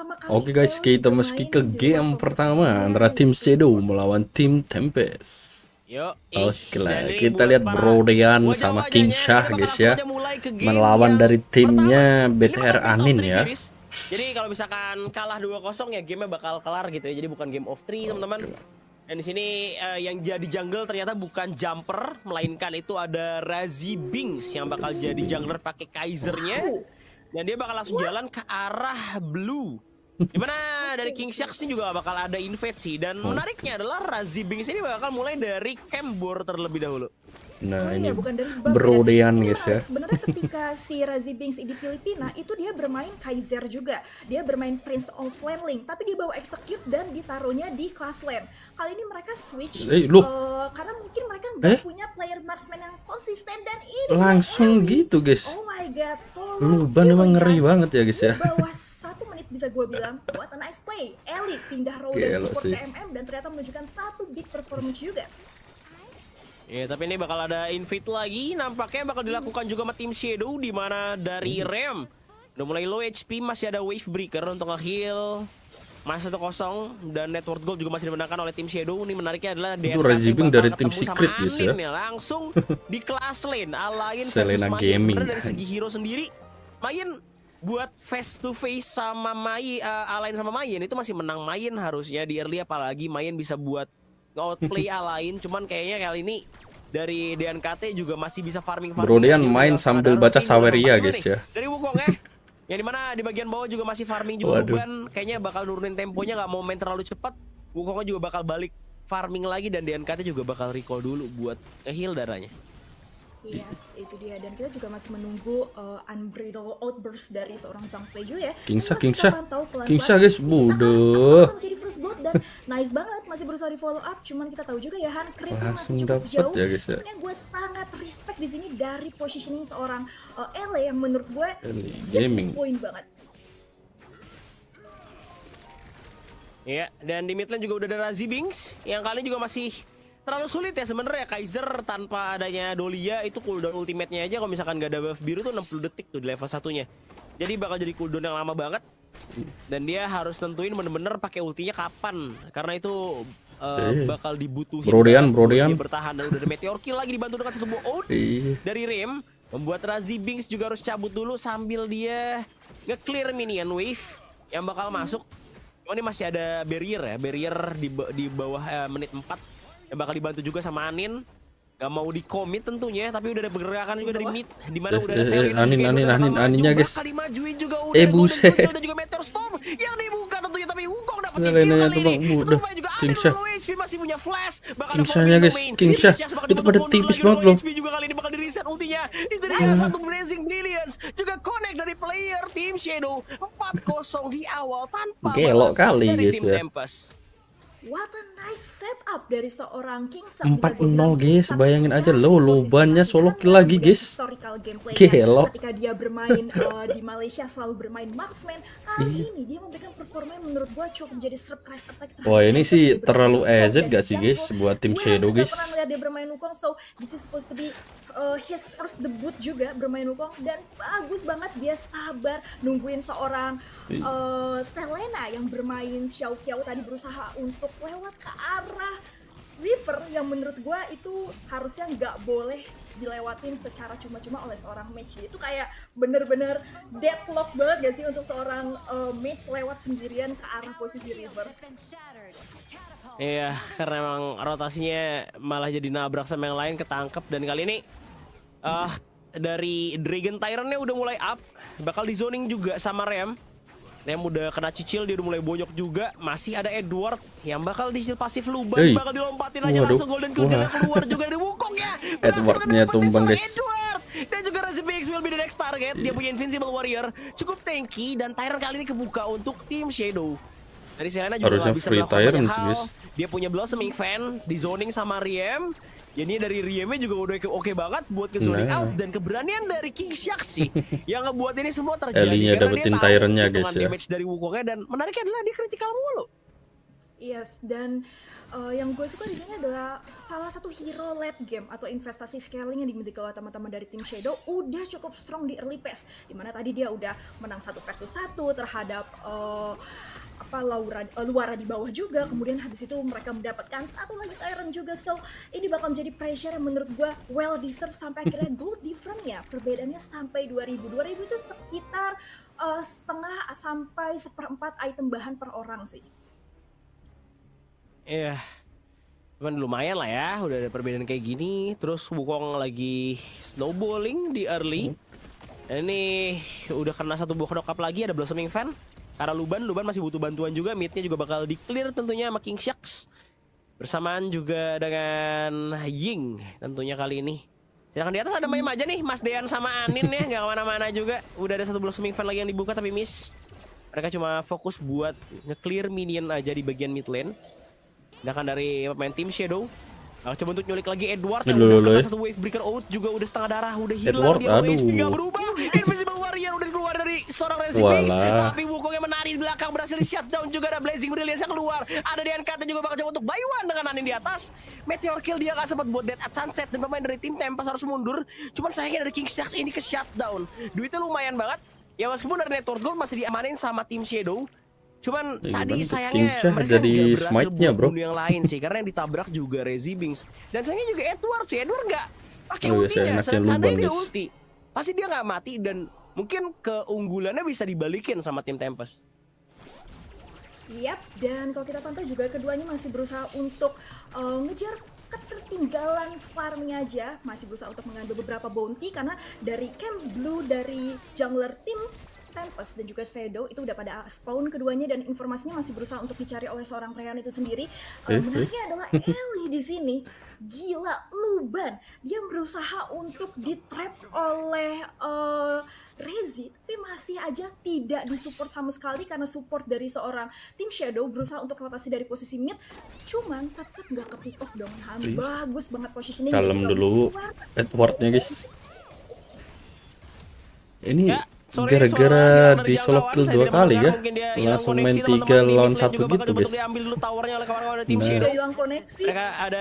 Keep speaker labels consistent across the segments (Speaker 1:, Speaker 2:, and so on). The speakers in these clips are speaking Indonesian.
Speaker 1: pertama kali
Speaker 2: Oke guys,
Speaker 1: Ellie
Speaker 2: kita masuki
Speaker 1: bermain
Speaker 2: ke
Speaker 1: di
Speaker 2: game
Speaker 1: luar
Speaker 2: pertama
Speaker 1: kompetisi
Speaker 2: antara tim
Speaker 1: yaitu
Speaker 2: Shadow melawan tim Tempest.
Speaker 3: Yo,
Speaker 2: Oke
Speaker 3: dan
Speaker 2: lah,
Speaker 3: ini
Speaker 2: kita
Speaker 3: buat
Speaker 2: lihat
Speaker 3: para
Speaker 2: Bro Dean sama King
Speaker 3: wajah-wajahnya,
Speaker 2: Shah
Speaker 3: kita bakal
Speaker 2: guys
Speaker 3: langsung
Speaker 2: ya,
Speaker 3: aja mulai ke game
Speaker 2: melawan
Speaker 3: yang
Speaker 2: dari timnya
Speaker 3: pertama. Ini
Speaker 2: BTR
Speaker 3: bakal best of
Speaker 2: Anin
Speaker 3: three
Speaker 2: ya.
Speaker 3: series. Jadi kalau misalkan kalah 2-0 ya gamenya bakal kelar gitu ya. Jadi bukan game of 3 teman-teman. Dan di sini yang jadi jungle ternyata bukan Jumper, melainkan itu ada Razi Binks yang bakal jadi jungler pakai Kaisernya. Dan dia bakal langsung jalan ke arah blue. Dimana dari King Sharks ini juga bakal ada invade sih. Dan menariknya adalah Razi Binks ini bakal mulai dari Kembor terlebih dahulu.
Speaker 2: Nah
Speaker 1: iya,
Speaker 2: ini
Speaker 1: bukan dari buff
Speaker 2: Bro
Speaker 1: ya.
Speaker 2: Dean
Speaker 1: Ini
Speaker 2: guys ya.
Speaker 1: menarik. Sebenarnya ketika si Razi Binks di Filipina itu dia bermain Kaiser juga. Dia bermain Prince of Landling, tapi dia bawa execute dan ditaruhnya di class lane. Kali ini mereka switch karena mungkin mereka nggak punya player marksman yang konsisten dan ini
Speaker 2: langsung
Speaker 1: Ellie.
Speaker 2: gitu guys.
Speaker 1: Oh my god, solo
Speaker 2: Luban
Speaker 1: kill
Speaker 2: emang
Speaker 1: ya.
Speaker 2: ngeri banget ya guys ya.
Speaker 1: Di bawah 1 menit bisa gue bilang, what a nice play. Ellie pindah role dan
Speaker 2: Gelo
Speaker 1: support
Speaker 2: sih.
Speaker 1: TMM dan ternyata menunjukkan satu big performance juga.
Speaker 3: Ya, tapi ini bakal ada invade lagi. Nampaknya bakal dilakukan juga sama tim Shadow, di mana dari Rem udah mulai low HP, masih ada Wave Breaker untuk nge-heal. Masih 1-0 dan network gold juga masih dimenangkan oleh tim Shadow. Ini menariknya adalah
Speaker 2: Itu Razi Binks dari tim Secret guys ya.
Speaker 3: Langsung di kelas lane Alain versus
Speaker 2: Selena
Speaker 3: Mayin.
Speaker 2: Gaming.
Speaker 3: Sebenarnya dari segi hero sendiri, Mayin buat face to face sama Mayin, Alain sama Mayin itu masih menang Mayin harusnya di early, apalagi Mayin bisa buat outplay Alain. Cuman kayaknya kali ini dari DNKT juga masih bisa farming.
Speaker 2: Bro Dean main sambil baca Saweria guys ya.
Speaker 3: Dari Wukong ya. Yang dimana di bagian bawah juga masih farming juga. Luban kayaknya bakal nurunin temponya, nggak mau main terlalu cepat. Wukongnya juga bakal balik farming lagi dan DNKT juga bakal recall dulu buat heal darahnya.
Speaker 1: Yes, itu dia. Dan kita juga masih menunggu unbridled outburst dari seorang Zhang Feiyu ya.
Speaker 2: King Shah
Speaker 1: guys,
Speaker 2: guys, bodoh.
Speaker 1: Jadi first blood dan nice banget, masih berusaha di follow up. Cuman kita tahu juga ya Han, creeping
Speaker 2: Langsung
Speaker 1: masih cukup
Speaker 2: dapet
Speaker 1: jauh.
Speaker 2: ya, guys, ya.
Speaker 1: Cuman yang gue sangat respect di sini dari positioning seorang Ele yang menurut gue
Speaker 2: Gaming.
Speaker 1: poin banget.
Speaker 3: Iya, dan di mid lane juga udah ada Razi Binks yang kali juga masih terlalu sulit ya sebenarnya. Kaiser tanpa adanya Dolia itu cooldown ultimate-nya aja kalau misalkan gak ada buff biru tuh 60 detik tuh di level satunya. Jadi bakal jadi cooldown yang lama banget. Dan dia harus tentuin bener-bener pakai ultinya kapan, karena itu bakal dibutuhin
Speaker 2: Bro Dean.
Speaker 3: dia bertahan. Dan udah ada meteor kill lagi dibantu dengan satu buah ult dari Rim, membuat Razi Binks juga harus cabut dulu sambil dia nge-clear minion wave yang bakal masuk. Cuma ini masih ada barrier ya, barrier di bawah menit 4 yang bakal dibantu juga sama Anin. Gak mau di commit tentunya, tapi udah ada pergerakan juga dari mid, di mana udah ada Selena
Speaker 2: Aninnya guys.
Speaker 3: bakal dimajuin juga udah
Speaker 2: buset.
Speaker 3: dan juga Meteor Storm yang dibuka tentunya, tapi Wukong dapat kill
Speaker 2: Selenanya
Speaker 3: kali
Speaker 2: tuh
Speaker 3: ini.
Speaker 2: bang, udah.
Speaker 3: King
Speaker 2: Shah.
Speaker 3: HP masih punya flash, bakal
Speaker 2: King Shahnya guys, King Shah itu pada tipis banget loh.
Speaker 3: HP juga kali ini bakal di reset ultinya. Itu dia satu Blazing Brilliance juga connect dari player tim Shadow 4-0 di awal tanpa
Speaker 2: Gelok kali
Speaker 3: dari
Speaker 2: guys
Speaker 3: tim
Speaker 2: ya.
Speaker 3: Tempest.
Speaker 1: What a nice setup dari seorang King Shah.
Speaker 2: 4-0 guys, bayangin aja lo, Lobannya solo kill lagi guys. Gelo.
Speaker 1: Ketika dia bermain di Malaysia selalu bermain marksman, kali ini dia memberikan performa yang menurut gua cukup menjadi surprise attack.
Speaker 2: Wah ini sih terlalu AZ gak sih guys buat tim Shadow guys.
Speaker 1: Gue pernah ngeliat dia bermain Wukong, so this is supposed to be his first debut juga bermain Wukong, dan bagus banget dia sabar nungguin seorang Selena yang bermain Xiao Qiao tadi berusaha untuk lewat ke arah river yang menurut gue itu harusnya nggak boleh dilewatin secara cuma-cuma oleh seorang mage. Itu kayak bener-bener deadlock banget gak sih untuk seorang mage lewat sendirian ke arah posisi river.
Speaker 3: Iya, karena emang rotasinya malah jadi nabrak sama yang lain, ketangkep. Dan kali ini dari Dragon Tyrant-nya udah mulai up, bakal di zoning juga sama Rem. Rem udah kena cicil, dia udah mulai bonyok juga. Masih ada Edward yang bakal di pasif Luban, bakal dilompatin aja langsung golden kill juga keluar juga dari Wukong ya.
Speaker 2: Edwardnya tumbang guys.
Speaker 3: Edward. Dan juga Razi Binks will be the next target. Dia punya Invincible Warrior, cukup tanky, dan Tyrant kali ini kebuka untuk tim Shadow. Dari Selena juga
Speaker 2: Harusnya
Speaker 3: gak bisa
Speaker 2: free
Speaker 3: melakukan banyak
Speaker 2: Tyrant,
Speaker 3: hal.
Speaker 2: guys.
Speaker 3: Dia punya Blossoming Fan di zoning sama Riem. Jadi dari Riemnya juga udah oke banget buat ke zoning out, dan keberanian dari King Shark sih yang ngebuat ini semua terjadi.
Speaker 2: Elinya
Speaker 3: Karena
Speaker 2: dapetin
Speaker 3: dia tahu
Speaker 2: Tyrant-nya,
Speaker 3: hitungan
Speaker 2: guys, ya.
Speaker 3: damage dari Wukongnya, dan menariknya adalah dia critical mulu.
Speaker 1: Yes, dan yang gue suka di sini adalah salah satu hero late game atau investasi scaling yang dimiliki oleh teman-teman dari tim Shadow udah cukup strong di early phase, dimana tadi dia udah menang 1 versus 1 terhadap Luara di bawah juga, kemudian habis itu mereka mendapatkan satu lagi Tyrant juga, so ini bakal menjadi pressure yang menurut gue well deserved sampai akhirnya gold different ya, perbedaannya sampai 2000 itu sekitar setengah sampai 1/4 item bahan per orang sih.
Speaker 3: Iya, cuman lumayan lah ya, udah ada perbedaan kayak gini. Terus Wukong lagi snowballing di early. Dan ini udah kena satu buah knock up lagi, ada Blossoming Fan. Karena Luban masih butuh bantuan juga, midnya juga bakal di-clear tentunya sama King Sharks. Bersamaan juga dengan Ying tentunya kali ini. Sedangkan di atas ada Maim aja nih, Mas Dean sama Anin ya, nggak kemana-mana juga. Udah ada satu Blossoming Fan lagi yang dibuka tapi miss. Mereka cuma fokus buat nge-clear minion aja di bagian mid lane. Sedangkan dari pemain tim Shadow coba untuk nyulik lagi Edward yang udah kena satu wave breaker out juga udah setengah darah, udah hilang
Speaker 2: Edward,
Speaker 3: dia, HP nggak berubah. Invisible Warrior udah keluar dari seorang Racing Base, tapi Wukong yang menari di belakang berhasil di shutdown juga. Ada Blazing Brilliance yang keluar, ada DNKT juga bakal coba untuk buy one dengan Anin di atas. Meteor Kill dia nggak sempat buat Dead at Sunset dan pemain dari tim Tempest harus mundur. Cuman sayangnya dari King Sharks ini ke shutdown, duitnya lumayan banget ya, meskipun dari Network Gold masih diamanin sama tim Shadow. Cuman tadi sayangnya mereka nggak berhasil buat bunuh yang lain sih, karena yang ditabrak juga Rezi Bings. Dan sayangnya juga Edward sih, Edward nggak pakai ultinya. Seandainya dia ulti, pasti dia nggak mati dan mungkin keunggulannya bisa dibalikin sama tim Tempest.
Speaker 1: Yap, dan kalau kita pantau juga keduanya masih berusaha untuk ngejar ketertinggalan farmnya aja, masih berusaha untuk mengambil beberapa bounty karena dari camp blue dari jungler tim Tempest dan juga Shadow itu udah pada spawn keduanya, dan informasinya masih berusaha untuk dicari oleh seorang Ryan itu sendiri. Menariknya adalah Ellie di sini. Gila, Luban dia berusaha untuk di-trap oleh Rezi, tapi masih aja tidak disupport sama sekali karena support dari seorang tim Shadow berusaha untuk rotasi dari posisi mid, cuman tetap nggak ke pick off dong. Bagus banget positioning.
Speaker 2: Kalem dulu Edwardnya guys. Ini ya, gara-gara di solo kill 2 kali ya, langsung main 3 lawan 1 gitu guys.
Speaker 3: Mereka ada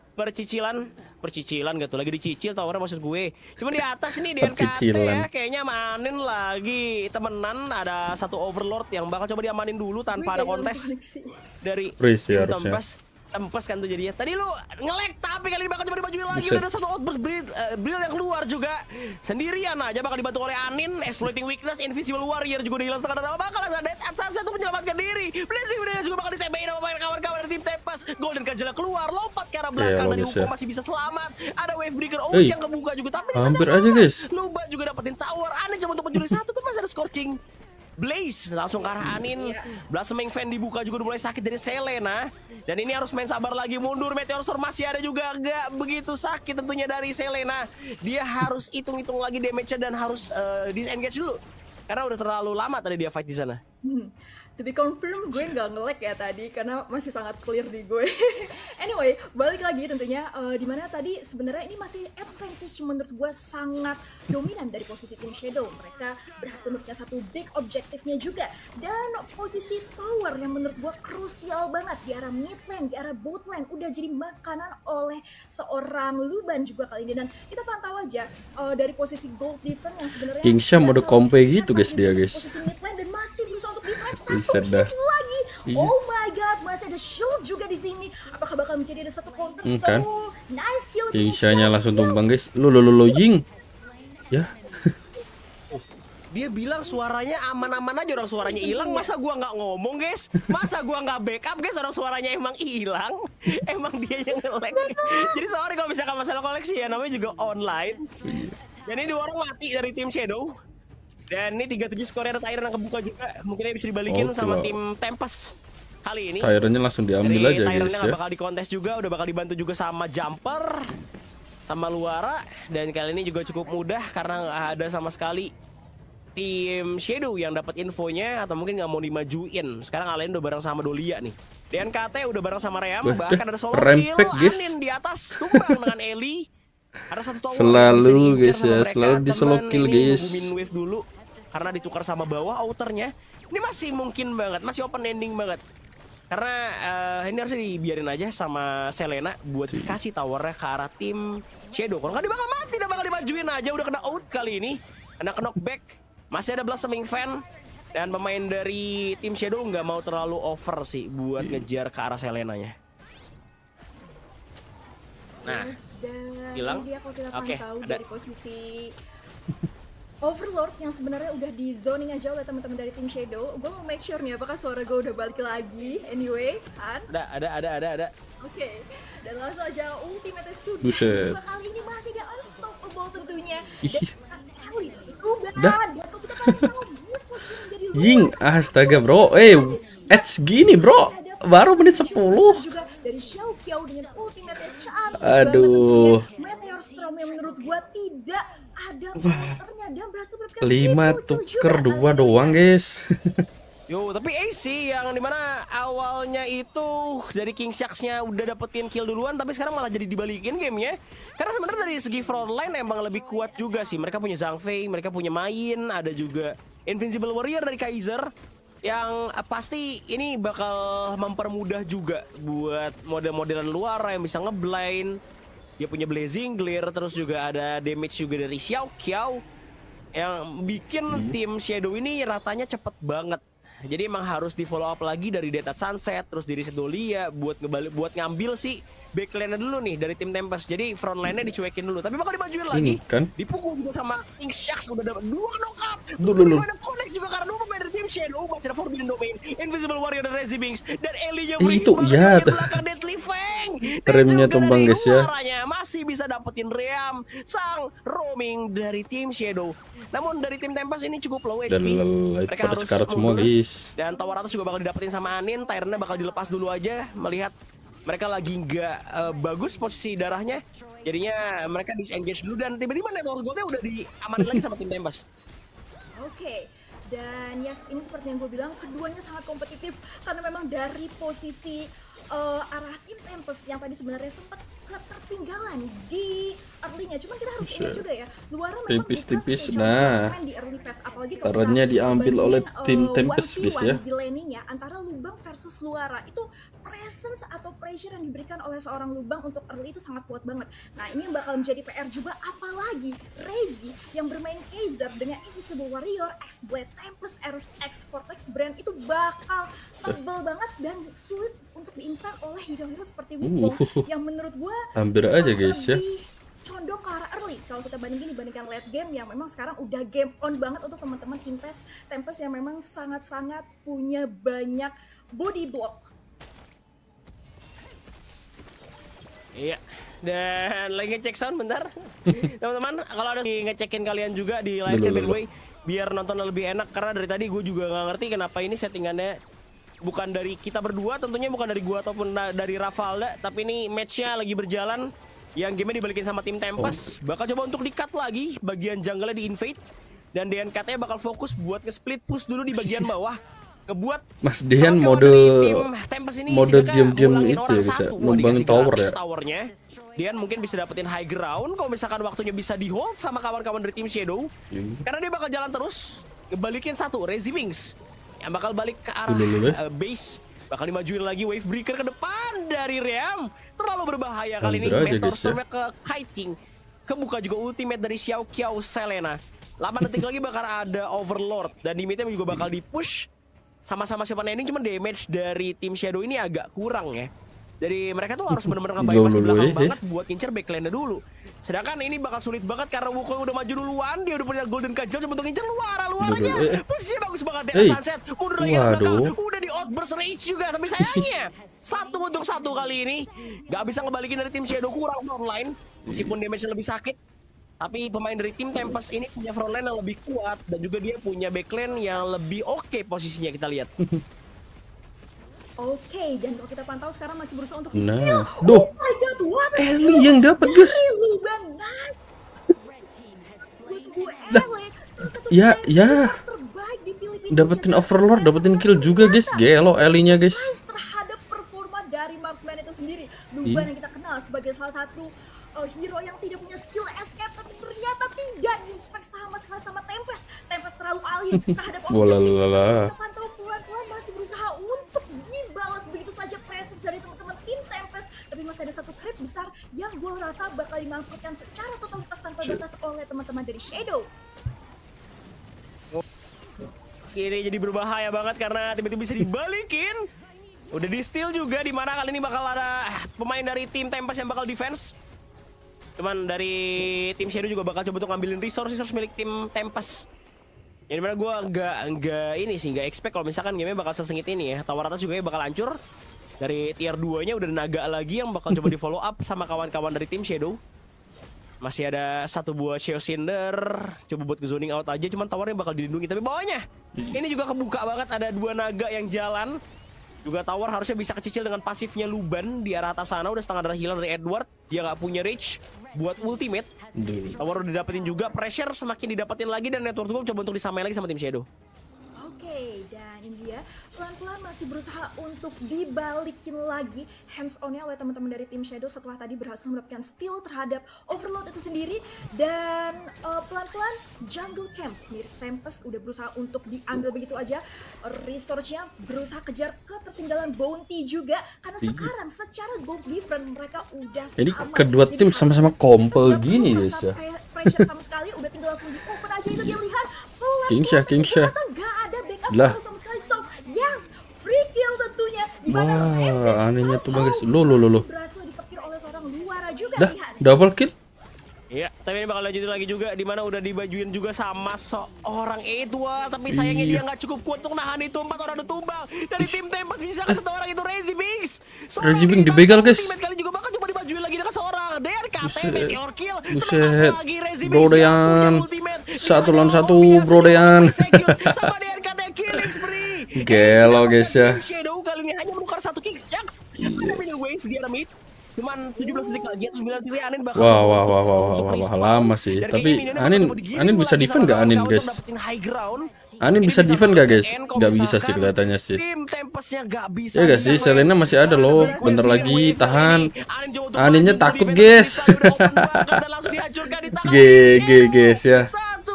Speaker 3: percicilan gitu, lagi dicicil towernya maksud gue. Cuma di atas ini DNKT ya, kayaknya amanin lagi temenan. Ada satu Overlord yang bakal coba diamanin dulu tanpa ada kontes dari Tempest kan tuh jadinya. Tadi lu nge-lag tapi kali ini bakal coba dibajuin lagi. Udah ada satu outburst Bril yang keluar juga. Sendirian aja bakal dibantu oleh Anin. Exploiting weakness, Invisible Warrior juga udah hilang setengah darah. Bakal ada Dead at Sunset untuk menyelamatkan diri. Blazing Brilliance juga bakal ditembakin sama kawan-kawan dari tim Tempest. Golden Kajala keluar, lompat ke arah belakang dan Wukong masih bisa selamat. Ada Wave Breaker yang kebuka juga, tapi
Speaker 2: hampir aja guys.
Speaker 3: Luba juga dapetin tower. Anin coba untuk mencuri satu, tuh masih ada Scorching Blaze langsung ke arah Anin. Blossoming Fan dibuka juga udah mulai sakit dari Selena. Dan ini harus main sabar lagi, mundur. Meteor Storm masih ada juga, gak begitu sakit tentunya dari Selena. Dia harus hitung-hitung lagi damage-nya dan harus disengage dulu. Karena udah terlalu lama tadi dia fight di sana.
Speaker 1: To be confirmed, gue nggak nge-lag ya tadi karena masih sangat clear di gue. Anyway, balik lagi tentunya dimana tadi sebenarnya ini masih advantage menurut gue sangat dominan dari posisi tim Shadow. Mereka berhasil mempunyai satu big objektifnya juga, dan posisi tower yang menurut gue krusial banget di arah mid lane, di arah bot lane udah jadi makanan oleh seorang Luban juga kali ini. Dan kita pantau aja dari posisi gold defense yang sebenarnya
Speaker 2: King Sham udah kompe gitu guys dia guys.
Speaker 1: Posisi mid lane dan masih berusaha untuk di-trap lagi. Oh my god, masih ada shield juga di sini. Apakah bakal menjadi ada satu counter?
Speaker 2: Kan?
Speaker 1: So nice kill.
Speaker 2: King-nya langsung tumbang guys. Lo Ying. Ya.
Speaker 3: Dia bilang suaranya aman-aman aja, orang suaranya hilang. Masa gua nggak ngomong guys? Masa gua nggak backup guys? Orang suaranya emang hilang. Emang dia yang nge-lag. Jadi sorry kalau misalkan masalah koleksi ya, namanya juga online. Dan ini 2 orang mati dari tim Shadow. Dan ini 37 skornya, ada Tyrant yang kebuka juga. Mungkin bisa dibalikin sama tim Tempest kali ini.
Speaker 2: Tyrantnya langsung diambil aja guys
Speaker 3: ya. Bakal dikontes juga, udah bakal dibantu juga sama Jumper, sama Luara. Dan kali ini juga cukup mudah karena nggak ada sama sekali tim Shadow yang dapat infonya atau mungkin nggak mau dimajuin. Sekarang Alain udah bareng sama Dolia nih. DNKT udah bareng sama Ream, bahkan ada solo kill. Anin di atas tumbang dengan Ellie. Ada satu tower
Speaker 2: selalu guys ya, selalu di solo kill guys.
Speaker 3: Wave dulu karena ditukar sama bawah outernya. Ini masih mungkin banget, masih open ending banget. Karena ini harusnya dibiarin aja sama Selena buat kasih towernya ke arah tim Shadow. Kalau nggak dia bakal mati, dia bakal dimajuin aja. Udah kena out kali ini, kena knockback. Masih ada Blossoming Fan. Dan pemain dari tim Shadow nggak mau terlalu over sih buat ngejar ke arah Selenanya. Nah, hilang.
Speaker 1: Dia kalau kita
Speaker 3: Oke,
Speaker 1: tahu
Speaker 3: ada.
Speaker 1: dari posisi Overlord yang sebenarnya udah di zoning aja oleh teman-teman dari tim Shadow. Gue mau make sure nih apakah suara gue udah balik lagi. Anyway, kan?
Speaker 3: Ada.
Speaker 1: Oke, dan langsung aja ultimate sudah.
Speaker 2: Buset.
Speaker 1: Dua kali ini masih gak unstoppable tentunya.
Speaker 2: Ih.
Speaker 1: Dan kali udah
Speaker 2: Dah.
Speaker 1: dia tuh kita kan tahu dia posisi menjadi
Speaker 2: Ying,
Speaker 1: luar.
Speaker 2: astaga bro. Edge gini bro. Baru menit 10.
Speaker 1: Juga dari Xiao Qiao dengan ultimate cantik
Speaker 2: Aduh.
Speaker 1: banget tentunya. Meteor Storm yang menurut gua tidak ada counternya dan berhasil mendapatkan
Speaker 2: 5
Speaker 1: triple kill
Speaker 2: tuker
Speaker 1: juga.
Speaker 2: 2 doang guys.
Speaker 3: Yo, tapi AC yang dimana awalnya itu dari King Sharks-nya udah dapetin kill duluan, tapi sekarang malah jadi dibalikin gamenya. Karena sebenarnya dari segi frontline emang lebih kuat juga sih. Mereka punya Zhang Fei, mereka punya Main, ada juga Invincible Warrior dari Kaiser. Yang pasti ini bakal mempermudah juga buat model-modelan luar yang bisa ngeblind. Dia punya Blazing Glare, terus juga ada damage juga dari Xiao Qiao. Yang bikin tim Shadow ini ratanya cepet banget. Jadi emang harus di follow up lagi dari Dead at Sunset, terus dari Sedolia buat ngambil sih backline-nya dulu nih dari tim Tempest. Jadi frontline-nya dicuekin dulu, tapi bakal dimajuin lagi.
Speaker 2: Ini kan.
Speaker 3: Dipukul juga sama King Sharks, udah dapat 2 knockout.
Speaker 2: Dulu.
Speaker 3: Ada connect juga karena 2 pemain dari tim Shadow masih ada Forbidden Domain, Invisible Warrior dan Rezi Binks dan Elijah Free.
Speaker 2: Itu ya tuh.
Speaker 3: Belakang Deadly Fang.
Speaker 2: Remnya tumbang guys ya.
Speaker 3: Masih bisa dapetin Ream sang roaming dari tim Shadow. Namun dari tim Tempest ini cukup low HP.
Speaker 2: Mereka pada sekarat semua guys.
Speaker 3: Dan Tower Atas juga bakal didapetin sama Anin. Tyrant-nya bakal dilepas dulu aja. Melihat mereka lagi nggak bagus posisi darahnya. Jadinya mereka disengage dulu. Dan tiba-tiba network goldnya udah diamanin lagi sama tim Tempest.
Speaker 1: Oke. Dan yes, ini seperti yang gue bilang, keduanya sangat kompetitif karena memang dari posisi arah tim Tempest yang tadi sebenarnya sempat ketertinggalan di early-nya. Cuman kita harus ingat juga ya, Luara memang
Speaker 2: Tipis-tipis,
Speaker 1: bukan
Speaker 2: nah.
Speaker 1: di early phase, apalagi kalau
Speaker 2: Perannya
Speaker 1: kita
Speaker 2: diambil oleh
Speaker 1: bandingin,
Speaker 2: tim Tempest
Speaker 1: 1v1
Speaker 2: guys ya.
Speaker 1: di laning-nya antara Lubang versus Luara, itu presence atau pressure yang diberikan oleh seorang Lubang untuk early itu sangat kuat banget. Nah, ini yang bakal menjadi PR juga, apalagi Rezi yang bermain Kaiser dengan Invisible Warrior, X-Blade, Tempest, X Vortex Brand itu bakal tebel banget dan sulit untuk diinstal oleh hero-hero seperti Wukong yang menurut gua
Speaker 2: Hampir aja guys ya.
Speaker 1: lebih condong ke arah early kalau kita dibandingkan late game yang memang sekarang udah game on banget untuk teman-teman Tempest yang memang sangat-sangat punya banyak body block.
Speaker 3: Iya. Dan lagi ngecek sound bentar. Teman-teman, kalau ada ngecekin kalian juga di live chat by the way, biar nonton lebih enak karena dari tadi gue juga nggak ngerti kenapa ini settingannya bukan dari kita berdua, tentunya bukan dari gua ataupun dari Rafalda, tapi ini matchnya lagi berjalan. Yang game-nya dibalikin sama tim Tempest. Bakal coba untuk di-cut lagi bagian jungle-nya di invade. Dan DNKT bakal fokus buat nge-split push dulu di bagian bawah. Ngebuat
Speaker 2: Mas Dehan mode diam-diam itu ya bisa membangun tower ya.
Speaker 3: Towernya. Dian mungkin bisa dapetin high ground kalau misalkan waktunya bisa di hold sama kawan-kawan dari tim Shadow. Karena dia bakal jalan terus. Ngebalikin satu Rezi Binks yang bakal balik ke arah base. Bakal dimajuin lagi wave breaker ke depan dari Ream. Terlalu berbahaya kali ini. Meteor Storm-nya ke kiting. Kebuka juga ultimate dari Xiao Qiao Selena. 8 detik lagi bakal ada Overlord. Dan di mid-nya juga bakal di-push. Sama-sama siapa ending, cuman damage dari tim Shadow ini agak kurang ya. Jadi mereka tuh harus benar-benar ngebayar di belakang banget buat ngincer backline-nya dulu. Sedangkan ini bakal sulit banget karena Wukong udah maju duluan, dia udah punya Golden Cudgel coba untuk ngincer luar aja. Posisinya bagus banget ya Sunset. Mundur lagi ke belakang, udah di outburst rage juga, tapi sayangnya 1 untuk 1 kali ini nggak bisa ngebalikin dari tim Shadow, kurang frontline. Meskipun damage-nya lebih sakit, tapi pemain dari tim Tempest ini punya frontline yang lebih kuat dan juga dia punya backline yang lebih oke posisinya, kita lihat.
Speaker 1: Oke, dan kalau kita pantau sekarang masih berusaha untuk
Speaker 2: nah,
Speaker 1: steal.
Speaker 2: duh,
Speaker 1: Oh my god, what?
Speaker 2: Ellie yang dapat guys. Ya, dapetin Overlord, dapetin kill juga guys. Gelo Ellie-nya guys.
Speaker 1: Terhadap performa dari Marksman itu sendiri, Luban yang kita kenal sebagai salah satu hero yang tidak punya skill escape, tapi ternyata tidak di-respect sama sekali sama Tempest. Tempest terlalu alih terhadap objektif. Kita pantau pelan-pelan masih berusaha untuk dibalas begitu masih ada satu creep besar yang gue rasa bakal dimanfaatkan secara totalitas tanpa batas oleh teman-teman dari Shadow.
Speaker 3: Ini jadi berbahaya banget karena tiba-tiba bisa dibalikin. Udah di steal juga, di mana kali ini bakal ada pemain dari tim Tempest yang bakal defense. Cuman dari tim Shadow juga bakal coba untuk ngambilin resource milik tim Tempest. Yang dimana gue nggak expect kalau misalkan game-nya bakal sesengit ini ya. Tower atas juga bakal hancur. Dari tier 2-nya udah naga lagi yang bakal coba di follow up sama kawan-kawan dari tim Shadow. Masih ada satu buah Shadow Cinder, coba buat ke zoning out aja, cuman towernya bakal dilindungi. Tapi bawahnya, ini juga kebuka banget, ada dua naga yang jalan. Juga tower harusnya bisa kecicil dengan pasifnya Luban di arah atas sana. Udah setengah darah hilang dari Edward, dia nggak punya reach buat ultimate. Tower udah didapetin juga, pressure semakin didapetin lagi, dan network gue coba untuk disamain lagi sama tim Shadow.
Speaker 1: Oke, dan ini dia pelan-pelan masih berusaha untuk dibalikin lagi hands on-nya oleh teman-teman dari tim Shadow setelah tadi berhasil mendapatkan steal terhadap Overload itu sendiri. Dan pelan-pelan jungle camp mirip Tempest udah berusaha untuk diambil begitu aja. Resource-nya berusaha kejar ketertinggalan Bounty juga, karena sekarang secara gold different mereka udah
Speaker 2: Jadi
Speaker 1: sama.
Speaker 2: kedua tim sama-sama kompel gini guys ya.
Speaker 1: Pressure sama sekali, udah tinggal langsung di open aja itu dia lihat.
Speaker 2: Kingshia.
Speaker 1: Nggak ada backup
Speaker 2: Lah.
Speaker 1: sama sekali. So, yes, free kill tentunya. Dimana
Speaker 2: Wah, anehnya tuh guys. Lo.
Speaker 1: berhasil disekir oleh seorang luara juga.
Speaker 2: Dah,
Speaker 1: lihat.
Speaker 2: double kill.
Speaker 3: Iya, tapi ini bakal lanjutin lagi juga, dimana udah dibajuin juga sama seorang Edward. Tapi sayangnya dia nggak cukup kuat untuk nahan itu. 4 orang udah tumbang dari tim Tempest. Misalkan satu orang itu Razy Binks.
Speaker 2: Razy Binks dibegal guys.
Speaker 3: Kali juga bakal coba dibajuin lagi dengan seorang DRKT Meteor Kill.
Speaker 2: Buset.
Speaker 3: Lagi Razy Binks
Speaker 2: Bro Dean. 1 lawan 1 Bro Dean.
Speaker 3: Sama DRKT killing spree.
Speaker 2: Gelo guys ya.
Speaker 3: Shadow kali ini hanya menukar 1 kick Sharks. Ada punya waves di arah mid. Cuman 17 detik lagi atau 9 detik Anin bakal
Speaker 2: Wah, lama sih. Tapi Anin bisa defend gak Anin guys? Anin bisa defend gak guys? Gak bisa sih kelihatannya sih. Ya gak sih, Selena masih ada loh. Bentar lagi tahan. Aninnya takut guys. GG guys ya.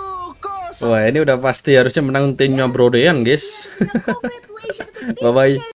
Speaker 2: Wah, ini udah pasti harusnya menang timnya Bro Dean guys. Bye bye.